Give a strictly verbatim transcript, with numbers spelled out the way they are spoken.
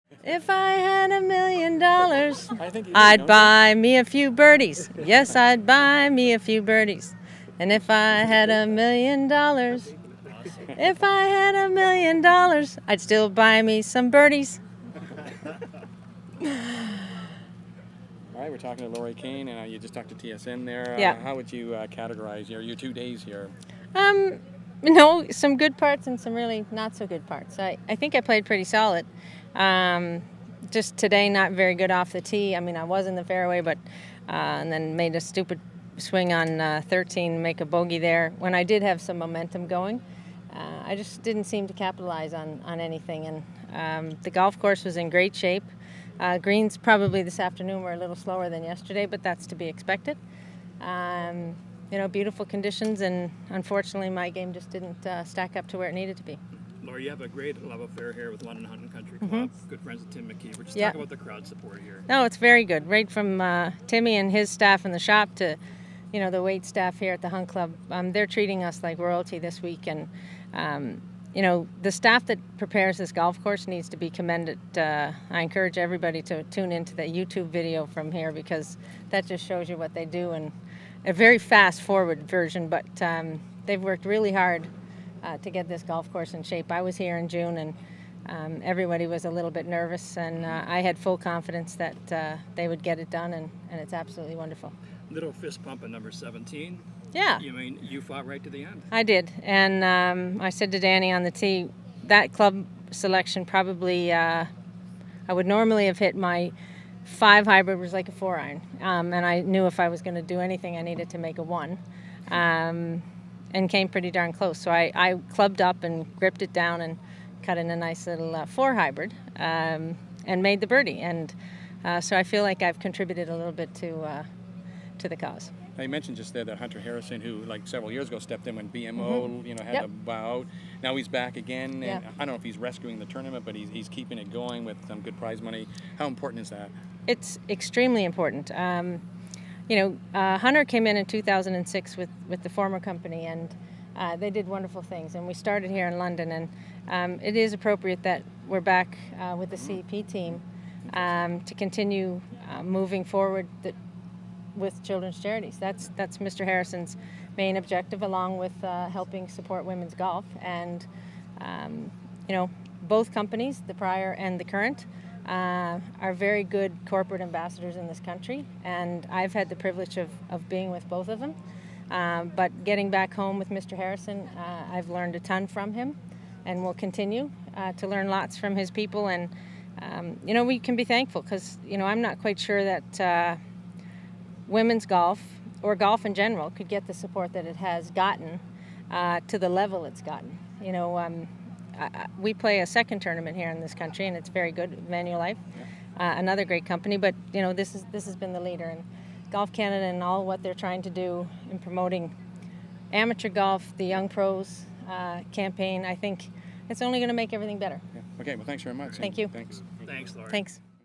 If I had a million dollars, I think you I'd know. buy me a few birdies. Yes, I'd buy me a few birdies. And if I had a million dollars, if I had a million dollars, I'd still buy me some birdies. All right, we're talking to Lorie Kane, and uh, you just talked to T S N there. Uh, Yeah. How would you uh, categorize your, your two days here? Um, you know, some good parts and some really not so good parts. I, I think I played pretty solid. Um, just today, not very good off the tee. I mean, I was in the fairway, but uh, and then made a stupid swing on uh, thirteen, make a bogey there. When I did have some momentum going, uh, I just didn't seem to capitalize on, on anything. And um, the golf course was in great shape. Uh, greens probably this afternoon were a little slower than yesterday, but that's to be expected. Um, you know, beautiful conditions, and unfortunately my game just didn't uh, stack up to where it needed to be. Lorie, you have a great love affair here with London Hunting Country Club. Mm-hmm. Good friends with Tim McKee. We're just Yeah. talking about the crowd support here. No, it's very good. Right from uh, Timmy and his staff in the shop to, you know, the wait staff here at the Hunt Club. Um, they're treating us like royalty this week, and um, you know, the staff that prepares this golf course needs to be commended. Uh, I encourage everybody to tune into the YouTube video from here, because that just shows you what they do, and a very fast forward version, but um, they've worked really hard uh, to get this golf course in shape. I was here in June, and um, everybody was a little bit nervous, and uh, I had full confidence that uh, they would get it done, and, and it's absolutely wonderful. Little fist pump at number seventeen. Yeah. You mean you fought right to the end? I did, and um, I said to Danny on the tee, that club selection probably, uh, I would normally have hit my five hybrid was like a four iron, um, and I knew if I was going to do anything I needed to make a one, um, and came pretty darn close. So I, I clubbed up and gripped it down and cut in a nice little uh, four hybrid, um, and made the birdie. And uh, so I feel like I've contributed a little bit to uh, to the cause. Now, you mentioned just there that Hunter Harrison, who like several years ago stepped in when B M O, Mm-hmm. you know, had Yep. to bow out. Now he's back again, and Yeah. I don't know if he's rescuing the tournament, but he's, he's keeping it going with some good prize money. How important is that? It's extremely important. Um, you know, uh, Hunter came in in two thousand six with, with the former company, and uh, they did wonderful things. And we started here in London, and um, it is appropriate that we're back uh, with the C E P team um, to continue uh, moving forward the, with children's charities. That's that's Mister Harrison's main objective, along with uh, helping support women's golf. And um, you know, both companies, the prior and the current, uh, are very good corporate ambassadors in this country, and I've had the privilege of, of being with both of them. Um, but getting back home with Mister Harrison, uh, I've learned a ton from him, and will continue uh, to learn lots from his people. And um, you know, we can be thankful, because you know, I'm not quite sure that uh, women's golf, or golf in general, could get the support that it has gotten uh, to the level it's gotten. You know, um, I, I, we play a second tournament here in this country, and it's very good, Manulife, uh, another great company. But you know, this is this has been the leader, and Golf Canada and all what they're trying to do in promoting amateur golf, the Young Pros uh, campaign. I think it's only going to make everything better. Yeah. Okay, well, thanks very much. Thank you. Thanks. Thanks, Lorie. Thanks.